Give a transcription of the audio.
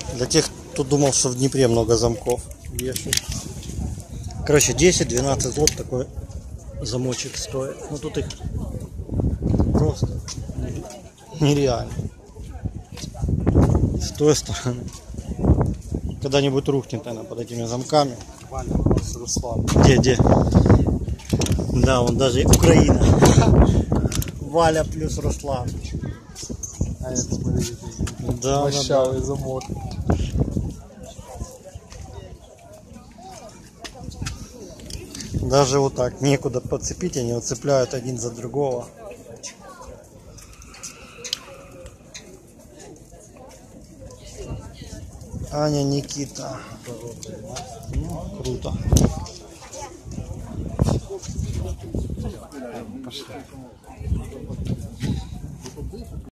Для тех, кто думал, что в Днепре много замков вешают. Короче, 10-12 злот такой замочек стоит. Ну тут их просто нереально. С той стороны. Когда-нибудь рухнет она под этими замками. Валя плюс Руслан. Где? Да, он даже Украина. Валя плюс Руслан. А это, смотрите, Да, мощавый замок. Даже вот так некуда подцепить, они вот цепляют один за другого. Аня, Никита. Ну, круто. Пошли.